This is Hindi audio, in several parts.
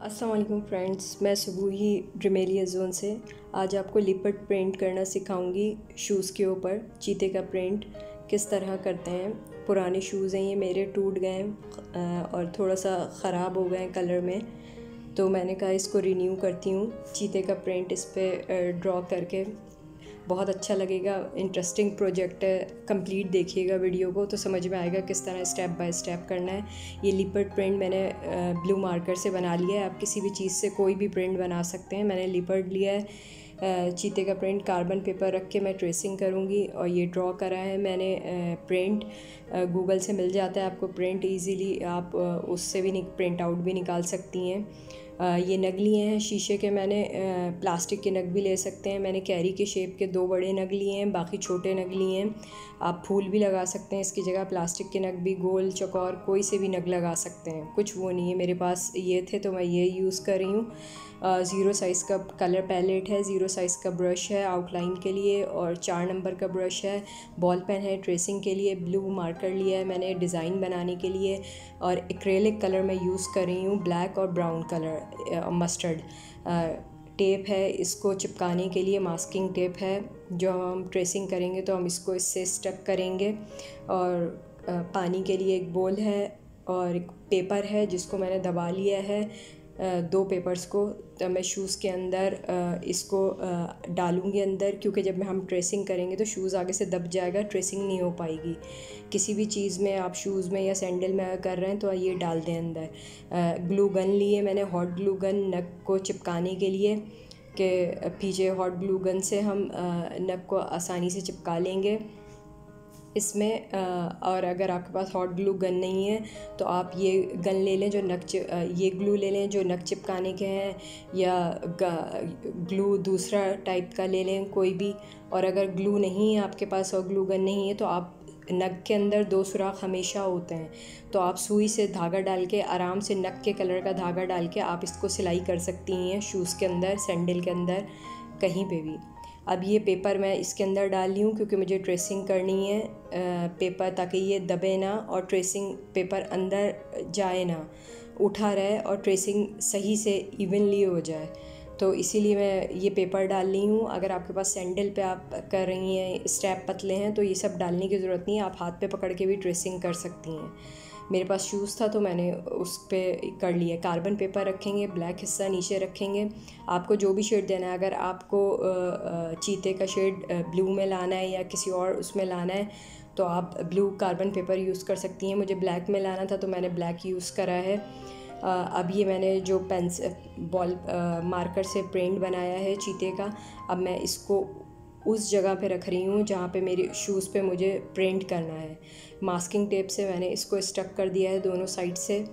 अस्सलाम वालेकुम फ्रेंड्स, मैं सुबुही ड्रीमेलिया जोन से आज आपको लिपट प्रिंट करना सिखाऊंगी। शूज़ के ऊपर चीते का प्रिंट किस तरह करते हैं। पुराने शूज़ हैं, ये मेरे टूट गए हैं और थोड़ा सा ख़राब हो गए हैं कलर में, तो मैंने कहा इसको रिन्यू करती हूँ। चीते का प्रिंट इस पर ड्रॉ करके बहुत अच्छा लगेगा। इंटरेस्टिंग प्रोजेक्ट है, कंप्लीट देखिएगा वीडियो को तो समझ में आएगा किस तरह स्टेप बाय स्टेप करना है। ये लिपर्ड प्रिंट मैंने ब्लू मार्कर से बना लिया है। आप किसी भी चीज़ से कोई भी प्रिंट बना सकते हैं। मैंने लिपर्ड लिया है। चीते का प्रिंट कार्बन पेपर रख के मैं ट्रेसिंग करूँगी और ये ड्रॉ करा है मैंने प्रिंट। गूगल से मिल जाता है आपको प्रिंट ईज़िली, आप उससे भी प्रिंट आउट भी निकाल सकती हैं। ये नग लिए हैं शीशे के, मैंने प्लास्टिक के नग भी ले सकते हैं। मैंने कैरी के शेप के 2 बड़े नग लिए हैं, बाकी छोटे नग लिए हैं। आप फूल भी लगा सकते हैं इसकी जगह, प्लास्टिक के नग भी, गोल चौकोर कोई से भी नग लगा सकते हैं, कुछ वो नहीं है। मेरे पास ये थे तो मैं ये यूज़ कर रही हूँ। 0 साइज़ का कलर पैलेट है, 0 साइज़ का ब्रश है आउटलाइन के लिए और 4 नंबर का ब्रश है। बॉल पेन है ट्रेसिंग के लिए। ब्लू मार्कर लिया है मैंने डिज़ाइन बनाने के लिए और एक्रेलिक कलर मैं यूज़ कर रही हूँ, ब्लैक और ब्राउन कलर, मस्टर्ड। टेप है इसको चिपकाने के लिए, मास्किंग टेप है। जो हम ट्रेसिंग करेंगे तो हम इसको इससे स्टक करेंगे। और पानी के लिए एक बोल है और एक पेपर है जिसको मैंने दबा लिया है। 2 पेपर्स को तो मैं शूज़ के अंदर इसको डालूँगी अंदर, क्योंकि जब हम ट्रेसिंग करेंगे तो शूज़ आगे से दब जाएगा, ट्रेसिंग नहीं हो पाएगी। किसी भी चीज़ में आप शूज़ में या सैंडल में कर रहे हैं तो ये डाल दें अंदर। ग्लू गन लिए मैंने, हॉट ग्लू गन नग को चिपकाने के लिए, कि पीछे हॉट ग्लू गन से हम नग को आसानी से चिपका लेंगे इसमें। और अगर आपके पास हॉट ग्लू गन नहीं है तो आप ये गन ले लें जो ये ग्लू ले लें जो नग चिपकाने के हैं, या ग्लू दूसरा टाइप का ले लें कोई भी। और अगर ग्लू नहीं है आपके पास और ग्लू गन नहीं है तो आप नग के अंदर 2 सुराख हमेशा होते हैं, तो आप सुई से धागा डाल के आराम से नग के कलर का धागा डाल के आप इसको सिलाई कर सकती हैं शूज़ के अंदर, सैंडल के अंदर, कहीं पे भी। अब ये पेपर मैं इसके अंदर डाल रही हूँ क्योंकि मुझे ट्रेसिंग करनी है पेपर, ताकि ये दबे ना और ट्रेसिंग पेपर अंदर जाए ना, उठा रहे और ट्रेसिंग सही से इवनली हो जाए। तो इसीलिए मैं ये पेपर डाल रही हूँ। अगर आपके पास सैंडल पे आप कर रही हैं, स्टेप पतले हैं, तो ये सब डालने की ज़रूरत नहीं है, आप हाथ पे पकड़ के भी ट्रेसिंग कर सकती हैं। मेरे पास शूज़ था तो मैंने उस पर कर लिया। कार्बन पेपर रखेंगे, ब्लैक हिस्सा नीचे रखेंगे। आपको जो भी शेड देना है, अगर आपको चीते का शेड ब्लू में लाना है या किसी और उसमें लाना है तो आप ब्लू कार्बन पेपर यूज़ कर सकती हैं। मुझे ब्लैक में लाना था तो मैंने ब्लैक यूज़ करा है। अब ये मैंने जो बॉल मार्कर से प्रिंट बनाया है चीते का, अब मैं इसको उस जगह पे रख रही हूँ जहाँ पे मेरे शूज़ पे मुझे प्रिंट करना है। मास्किंग टेप से मैंने इसको स्टक कर दिया है दोनों साइड से।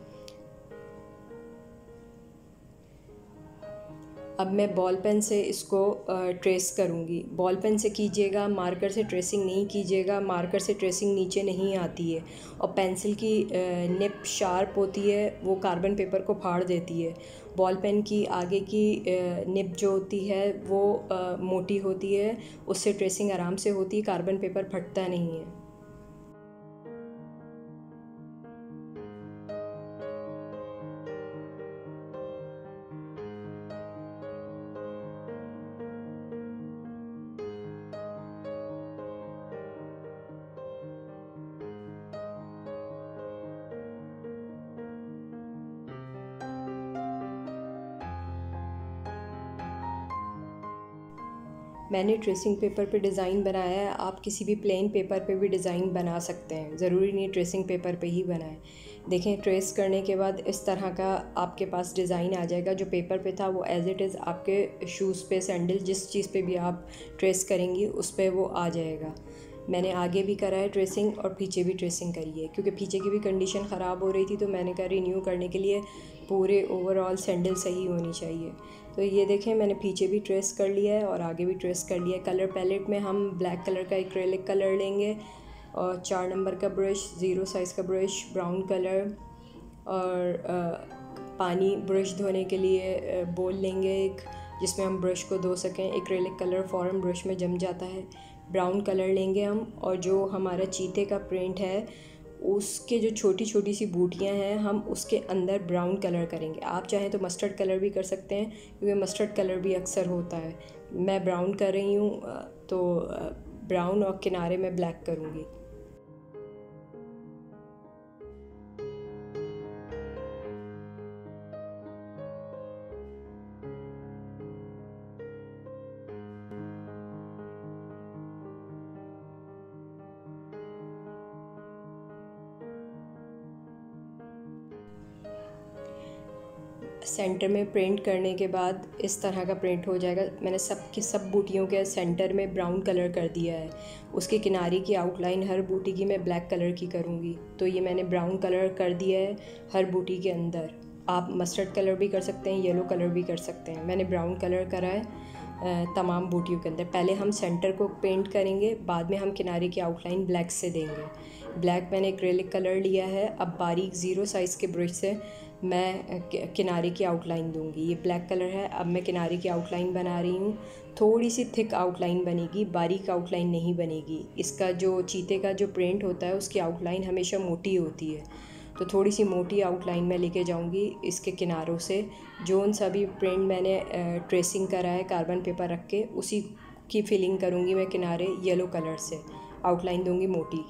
अब मैं बॉल पेन से इसको ट्रेस करूँगी। बॉल पेन से कीजिएगा, मार्कर से ट्रेसिंग नहीं कीजिएगा, मार्कर से ट्रेसिंग नीचे नहीं आती है और पेंसिल की निप शार्प होती है, वो कार्बन पेपर को फाड़ देती है। बॉल पेन की आगे की निप जो होती है वो मोटी होती है, उससे ट्रेसिंग आराम से होती है, कार्बन पेपर फटता नहीं है। मैंने ट्रेसिंग पेपर पे डिज़ाइन बनाया है, आप किसी भी प्लेन पेपर पे भी डिज़ाइन बना सकते हैं, ज़रूरी नहीं ट्रेसिंग पेपर पे ही बनाएं। देखें, ट्रेस करने के बाद इस तरह का आपके पास डिज़ाइन आ जाएगा। जो पेपर पे था वो एज़ इट इज़ आपके शूज़ पे, सैंडल, जिस चीज़ पे भी आप ट्रेस करेंगी उस पर वो आ जाएगा। मैंने आगे भी करा है ट्रेसिंग और पीछे भी ट्रेसिंग करी है, क्योंकि पीछे की भी कंडीशन ख़राब हो रही थी तो मैंने कहा रिन्यू करने के लिए पूरे ओवरऑल सैंडल सही होनी चाहिए। तो ये देखें, मैंने पीछे भी ट्रेस कर लिया है और आगे भी ट्रेस कर लिया है। कलर पैलेट में हम ब्लैक कलर का एक्रेलिक कलर लेंगे और 4 नंबर का ब्रश, 0 साइज़ का ब्रश, ब्राउन कलर और पानी ब्रश धोने के लिए बोल लेंगे एक, जिसमें हम ब्रश को धो सकें। एक्रेलिक कलर फ़ौरन ब्रश में जम जाता है। ब्राउन कलर लेंगे हम, और जो हमारा चीते का प्रिंट है उसके जो छोटी छोटी सी बूटियां हैं हम उसके अंदर ब्राउन कलर करेंगे। आप चाहें तो मस्टर्ड कलर भी कर सकते हैं, क्योंकि मस्टर्ड कलर भी अक्सर होता है। मैं ब्राउन कर रही हूँ, तो ब्राउन और किनारे में ब्लैक करूँगी। सेंटर में प्रिंट करने के बाद इस तरह का प्रिंट हो जाएगा। मैंने सब बूटियों के सेंटर में ब्राउन कलर कर दिया है। उसके किनारे की आउटलाइन हर बूटी की मैं ब्लैक कलर की करूँगी। तो ये मैंने ब्राउन कलर कर दिया है हर बूटी के अंदर। आप मस्टर्ड कलर भी कर सकते हैं, येलो कलर भी कर सकते हैं। मैंने ब्राउन कलर करा है तमाम बूटियों के अंदर। पहले हम सेंटर को पेंट करेंगे, बाद में हम किनारे की आउटलाइन ब्लैक से देंगे। ब्लैक मैंने एक्रेलिक कलर लिया है। अब बारीक 0 साइज़ के ब्रश से मैं किनारे की आउटलाइन दूंगी। ये ब्लैक कलर है। अब मैं किनारे की आउटलाइन बना रही हूँ। थोड़ी सी थिक आउटलाइन बनेगी, बारीक आउटलाइन नहीं बनेगी। इसका जो चीते का जो प्रिंट होता है उसकी आउटलाइन हमेशा मोटी होती है, तो थोड़ी सी मोटी आउटलाइन मैं लेके जाऊंगी इसके किनारों से। जोन सा भी प्रिंट मैंने ट्रेसिंग करा है कार्बन पेपर रख के, उसी की फिलिंग करूँगी मैं किनारे येलो कलर से। आउटलाइन दूंगी मोटी।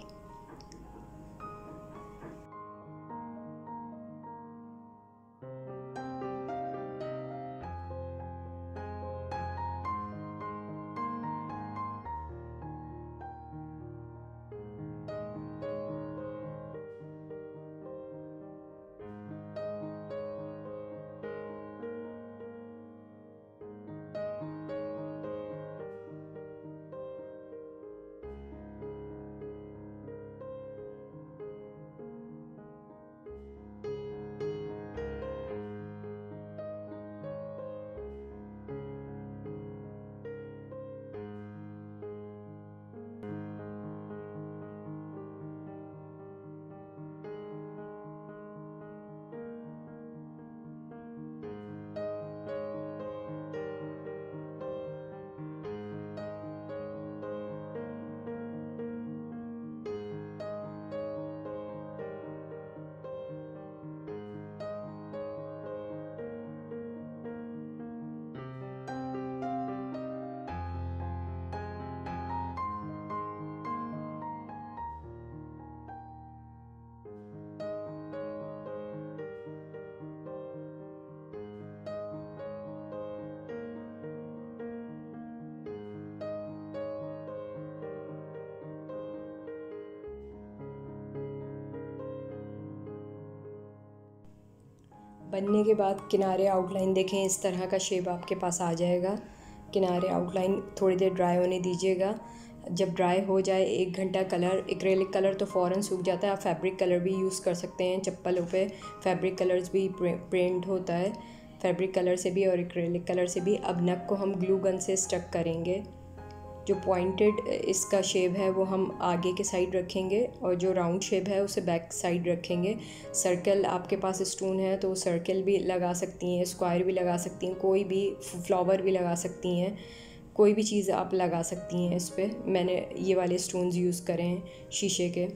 बनने के बाद किनारे आउटलाइन देखें, इस तरह का शेप आपके पास आ जाएगा। किनारे आउटलाइन थोड़ी देर ड्राई होने दीजिएगा। जब ड्राई हो जाए 1 घंटा, कलर एक्रेलिक कलर तो फ़ौरन सूख जाता है। आप फैब्रिक कलर भी यूज़ कर सकते हैं। चप्पलों पे फैब्रिक कलर्स भी प्रिंट होता है, फैब्रिक कलर से भी और एक्रेलिक कलर से भी। अब नक को हम ग्लू गन से स्टक करेंगे। जो पॉइंटेड इसका शेप है वो हम आगे के साइड रखेंगे, और जो राउंड शेप है उसे बैक साइड रखेंगे। सर्कल आपके पास स्टोन है तो सर्कल भी लगा सकती हैं, स्क्वायर भी लगा सकती हैं, कोई भी फ्लावर भी लगा सकती हैं, कोई भी चीज़ आप लगा सकती हैं इस पर। मैंने ये वाले स्टोन्स यूज़ करे हैं शीशे के।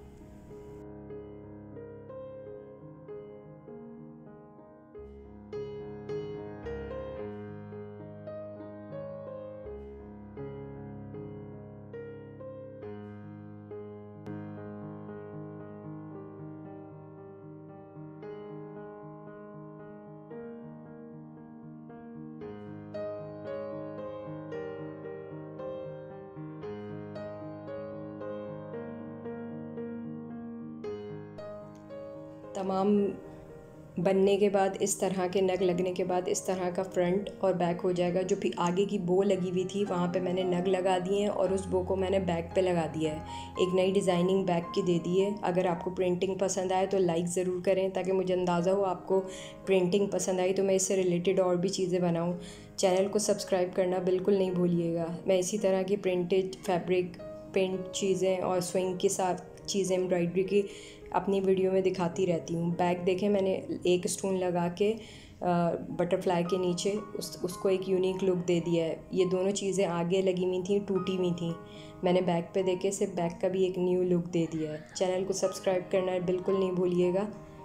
तमाम बनने के बाद इस तरह के नग लगने के बाद इस तरह का फ्रंट और बैक हो जाएगा। जो भी आगे की बो लगी हुई थी वहाँ पे मैंने नग लगा दिए हैं, और उस बो को मैंने बैक पे लगा दिया है। एक नई डिज़ाइनिंग बैक की दे दी है। अगर आपको प्रिंटिंग पसंद आए तो लाइक ज़रूर करें, ताकि मुझे अंदाज़ा हो आपको प्रिंटिंग पसंद आई तो मैं इससे रिलेटेड और भी चीज़ें बनाऊँ। चैनल को सब्सक्राइब करना बिल्कुल नहीं भूलिएगा। मैं इसी तरह की प्रिंटेड फैब्रिक, पेंट चीज़ें और स्विंग के साथ चीज़ें एम्ब्रॉयडरी की अपनी वीडियो में दिखाती रहती हूँ। बैक देखें, मैंने एक स्टोन लगा के बटरफ्लाई के नीचे उसको एक यूनिक लुक दे दिया है। ये दोनों चीज़ें आगे लगी हुई थी, टूटी हुई थी, मैंने बैक पे देके सिर्फ बैक का भी एक न्यू लुक दे दिया है। चैनल को सब्सक्राइब करना बिल्कुल नहीं भूलिएगा।